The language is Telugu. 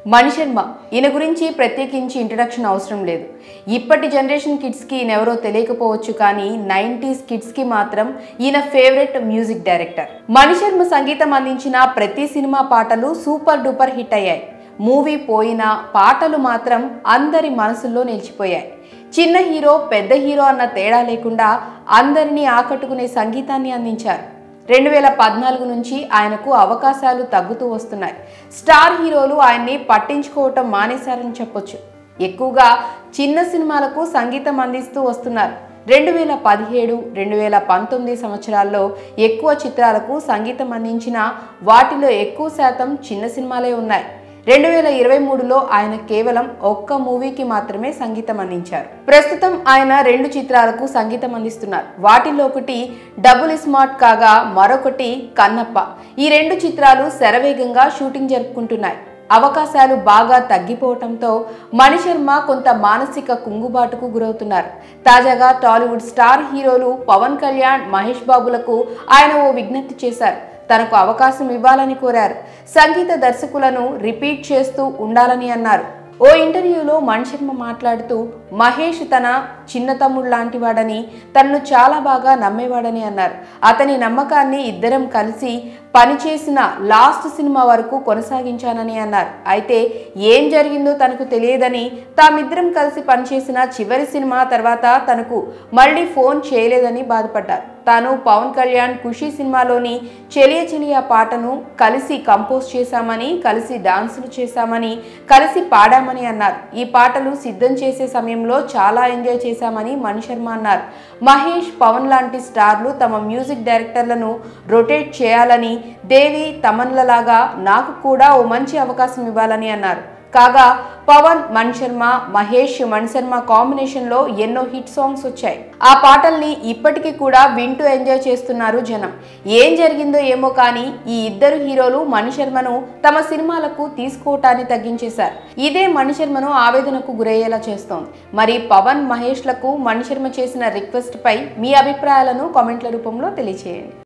మణిశర్మ ఈయన గురించి ప్రత్యేకించి ఇంట్రడక్షన్ అవసరం లేదు. ఇప్పటి జనరేషన్ కిడ్స్కి ఈయన ఎవరో తెలియకపోవచ్చు, కానీ 90s కిడ్స్కి మాత్రం ఈయన ఫేవరెట్ మ్యూజిక్ డైరెక్టర్. మణిశర్మ సంగీతం అందించిన ప్రతి సినిమా పాటలు సూపర్ డూపర్ హిట్ అయ్యాయి. మూవీ పోయినా పాటలు మాత్రం అందరి మనసుల్లో నిలిచిపోయాయి. చిన్న హీరో పెద్ద హీరో అన్న తేడా లేకుండా అందరినీ ఆకట్టుకునే సంగీతాన్ని అందించారు. 2014 నుంచి ఆయనకు అవకాశాలు తగ్గుతూ వస్తున్నాయి. స్టార్ హీరోలు ఆయన్ని పట్టించుకోవటం మానేశారని చెప్పొచ్చు. ఎక్కువగా చిన్న సినిమాలకు సంగీతం అందిస్తూ వస్తున్నారు. 2017, 2019 సంవత్సరాల్లో ఎక్కువ చిత్రాలకు సంగీతం అందించిన వాటిలో ఎక్కువ శాతం చిన్న సినిమాలే ఉన్నాయి. 2023లో ఆయన కేవలం ఒక్క మూవీకి మాత్రమే సంగీతం అందించారు. ప్రస్తుతం ఆయన 2 చిత్రాలకు సంగీతం అందిస్తున్నారు. వాటిలో ఒకటి డబుల్ స్మార్ట్ కాగా మరొకటి కన్నప్ప. ఈ 2 చిత్రాలు శరవేగంగా షూటింగ్ జరుపుకుంటున్నాయి. అవకాశాలు బాగా తగ్గిపోవడంతో మణిశర్మ కొంత మానసిక కుంగుబాటుకు గురవుతున్నారు. తాజాగా టాలీవుడ్ స్టార్ హీరోలు పవన్ కళ్యాణ్, మహేష్ బాబులకు ఆయన ఓ విజ్ఞప్తి చేశారు. తనకు అవకాశం ఇవ్వాలని కోరారు. సంగీత దర్శకులను రిపీట్ చేస్తూ ఉండాలని అన్నారు. ఓ ఇంటర్వ్యూలో మణిశర్మ మాట్లాడుతూ మహేష్ తన చిన్న తమ్ముడు లాంటి వాడని, తనను చాలా బాగా నమ్మేవాడని అన్నారు. అతని నమ్మకాన్ని ఇద్దరం కలిసి పనిచేసిన లాస్ట్ సినిమా వరకు కొనసాగించానని అన్నారు. అయితే ఏం జరిగిందో తనకు తెలియదని, తామిద్దరం కలిసి పనిచేసిన చివరి సినిమా తర్వాత తనకు మళ్ళీ ఫోన్ చేయలేదని బాధపడ్డారు. తాను పవన్ కళ్యాణ్ ఖుషి సినిమాలోని చెలియ చెలియ పాటను కలిసి కంపోజ్ చేశామని, కలిసి డాన్సులు చేశామని, కలిసి పాడామని అన్నారు. ఈ పాటలు సిద్ధం చేసే సమయంలో చాలా ఎంజాయ్ చేశామని మణిశర్మ అన్నారు. మహేష్, పవన్ లాంటి స్టార్లు తమ మ్యూజిక్ డైరెక్టర్లను రొటేట్ చేయాలని, దేవి, తమన్లలాగా నాకు కూడా ఓ మంచి అవకాశం ఇవ్వాలని అన్నారు. కాగా పవన్, మణిశర్మ, మహేష్, మణిశర్మ కాంబినేషన్లో ఎన్నో హిట్ సాంగ్స్ వచ్చాయి. ఆ పాటల్ని ఇప్పటికీ కూడా వింటూ ఎంజాయ్ చేస్తున్నారు జనం. ఏం జరిగిందో ఏమో కానీ ఈ ఇద్దరు హీరోలు మణిశర్మను తమ సినిమాలకు తీసుకోవటాన్ని తగ్గించేశారు. ఇదే మణిశర్మను ఆవేదనకు గురయ్యేలా చేస్తోంది. మరి పవన్, మహేష్లకు మణిశర్మ చేసిన రిక్వెస్ట్ పై మీ అభిప్రాయాలను కామెంట్ల రూపంలో తెలియజేయండి.